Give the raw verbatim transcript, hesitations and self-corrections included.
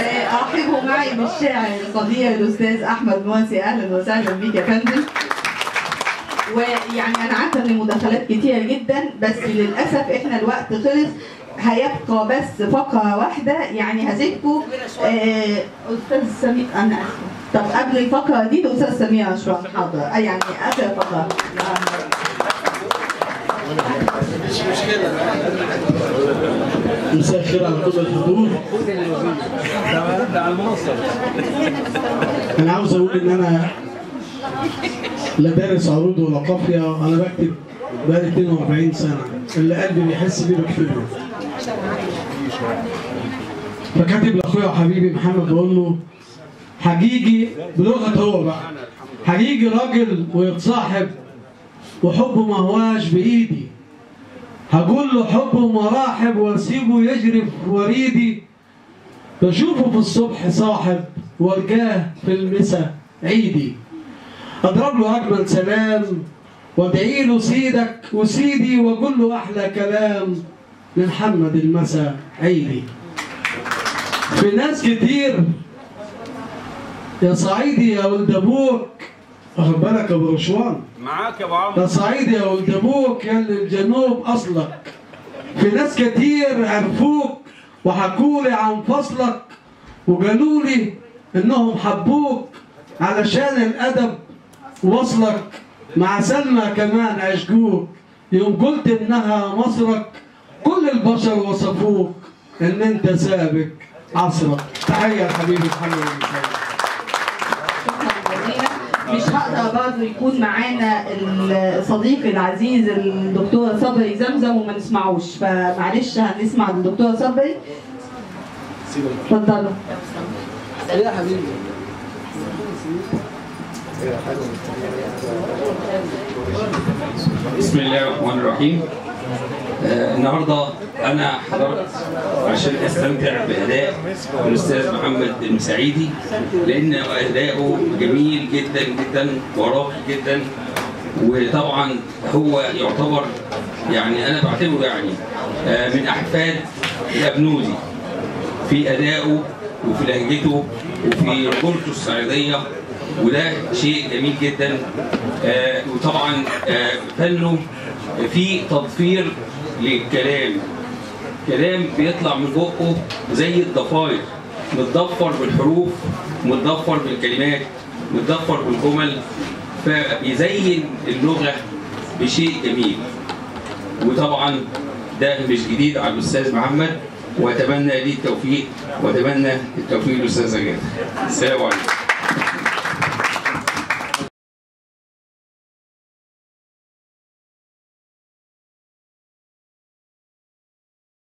وارحبوا معي بالشاعر القدير الاستاذ احمد مواسي. اهلا وسهلا بيك يا فندم. ويعني انا عارفه ان المداخلات كتير جدا، بس للاسف احنا الوقت خلص. هيبقى بس فقره واحده، يعني هسيبكم آه استاذ سمير. انا اسفه. طب قبل الفقره دي الاستاذ سمير اشرف حاضر، يعني اخر فقره. مش مشكلة. مساء الخير على كل الحضور. أنا عاوز أقول إن أنا لا دارس عروض ولا قافية، أنا بكتب بقالي اتنين واربعين سنة، اللي قلبي بيحس بيه بكتبه. فكاتب لأخويا وحبيبي محمد بقول له هيجي بلغة هو بقى، هيجي راجل ويتصاحب وحبه ما هواش بإيدي، هقول له حبه مراحب واسيبه يجري في وريدي، بشوفه في الصبح صاحب والقاه في المسا عيدي، اضرب له اجمل سلام وادعي له سيدك وسيدي واقول له احلى كلام لمحمد المسا عيدي. في ناس كتير يا صعيدي يا ولد ابوك، واخد بالك يا ابو رشوان؟ معاك يا ابو عمرو. يا صعيدي يا ولد ابوك يا اللي الجنوب اصلك. في ناس كتير عرفوك وحكولي عن فصلك وقالوا لي انهم حبوك علشان الادب وصلك، مع سلمى كمان عشقوك، يوم قلت انها مصرك كل البشر وصفوك ان انت سابق عصرك. تحيه لحبيبي محمد المساعد. مش هقدر برضه يكون معانا الصديق العزيز الدكتور صبري زمزم وما نسمعوش، فمعلش هنسمع الدكتور صبري. اتفضلوا. يا حبيبي. بسم الله الرحمن الرحيم. آه النهارده انا حضرت عشان استمتع باداء الاستاذ محمد المساعيدي، لان اداؤه جميل جدا جدا وراقي جدا، وطبعا هو يعتبر يعني انا بعتبره يعني آه من احفاد الابنودي في ادائه وفي لهجته وفي رجولته الصعيديه، وده شيء جميل جدا. آه وطبعا آه فنه في تضفير للكلام، كلام بيطلع من بقه زي الضفاير، متضفر بالحروف، متضفر بالكلمات، متضفر بالجمل، فبيزين اللغه بشيء جميل. وطبعا ده مش جديد على الاستاذ محمد، واتمنى ليه التوفيق، واتمنى التوفيق للاستاذ جاد. السلام عليكم.